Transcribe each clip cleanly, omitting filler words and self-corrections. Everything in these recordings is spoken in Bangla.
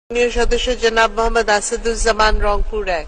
মাননীয় সদস্য জনাব মোহাম্মদ আসাদুজ্জামান রংপুর 1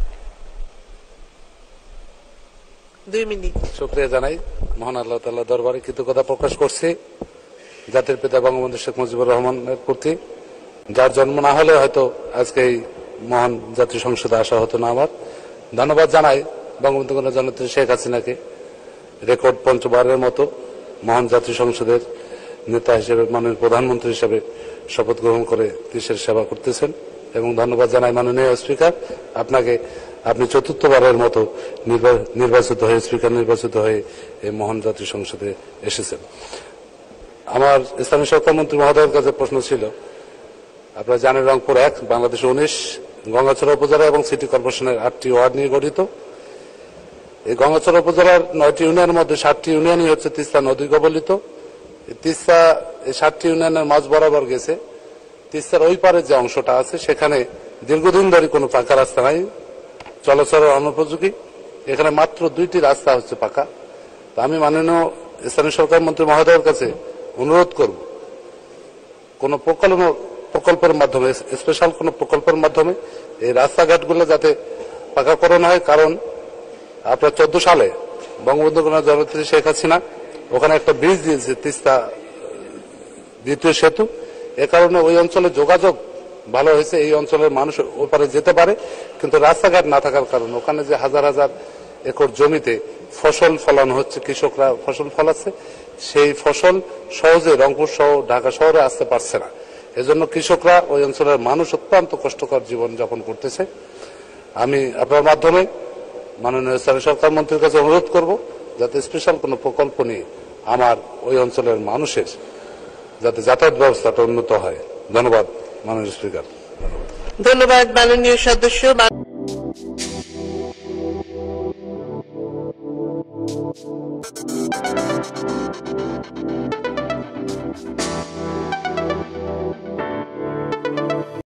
2 মিনিট। শুকরিয়া জানাই, মহান আল্লাহ তাআলার দরবারে কৃতজ্ঞতা প্রকাশ করছি জাতির পিতা বঙ্গবন্ধু শেখ মুজিবুর রহমানের প্রতি, যার জন্ম না হলে হয়তো আজকে এই মহান জাতীয় সংসদে আসা হতো না। আমার ধন্যবাদ জানাই বঙ্গবন্ধু জননেত্রী শেখ হাসিনাকে, রেকর্ড পঞ্চমবারের মতো মহান জাতীয় সংসদের নেতা হিসেবে, মাননীয় প্রধানমন্ত্রী হিসেবে শপথ গ্রহণ করে দেশের সেবা করতেছেন। এবং ধন্যবাদ জানাই মাননীয় স্পিকার আপনাকে, আপনি চতুর্থবারের মতো স্পিকার নির্বাচিত হয়ে এই মহান জাতীয় সংসদে এসেছেন। আমার স্থানীয় সরকার মন্ত্রী মহোদয়ের কাছে প্রশ্ন ছিল, আপনারা জানেন রংপুর 1 বাংলাদেশ 19 গঙ্গাচড়া উপজেলা এবং সিটি কর্পোরেশনের 8টি ওয়ার্ড নিয়ে গঠিত। এই গঙ্গাচড়া উপজেলার 9টি ইউনিয়নের মধ্যে 7টি ইউনিয়নই হচ্ছে তিস্তা নদী কবলিত। তিস্তা এই 7টি ইউনিয়নের মাঝ বরাবর গেছে। তিস্তার ওই পারে যে অংশটা আছে সেখানে দীর্ঘদিন ধরে কোনো পাকা রাস্তা নাই, চলাচলের অনুপযোগী। এখানে মাত্র 2টি রাস্তা হচ্ছে পাকা। তো আমি মাননীয় স্থানীয় সরকার মন্ত্রী মহোদয়ের কাছে অনুরোধ করব, কোন প্রকল্পের মাধ্যমে, স্পেশাল কোন প্রকল্পের মাধ্যমে এই রাস্তাঘাটগুলো যাতে পাকাকরণ হয়। কারণ আপনার 14 সালে বঙ্গবন্ধু জননেত্রী শেখ হাসিনা ওখানে একটা ব্রিজ দিয়েছে, তিস্তা দ্বিতীয় সেতু। এ কারণে ওই অঞ্চলে যোগাযোগ ভালো হয়েছে, এই অঞ্চলের মানুষ ওপারে যেতে পারে। কিন্তু রাস্তাঘাট না থাকার কারণে ওখানে যে হাজার হাজার একর জমিতে ফসল ফলানো হচ্ছে, কৃষকরা ফসল ফলাচ্ছে, সেই ফসল সহজে রংপুর সহ ঢাকা শহরে আসতে পারছে না। এজন্য কৃষকরা ওই অঞ্চলের মানুষ অত্যন্ত কষ্টকর জীবন যাপন করতেছে। আমি আপনার মাধ্যমে মাননীয় স্থানীয় সরকার মন্ত্রীর কাছে অনুরোধ করব, যাতে স্পেশাল কোনো প্রকল্প নিয়ে আমার ওই অঞ্চলের মানুষের যাতে যাতায়াত ব্যবস্থাটা উন্নত হয়। ধন্যবাদ মাননীয় স্পিকার। ধন্যবাদ মাননীয় সদস্য।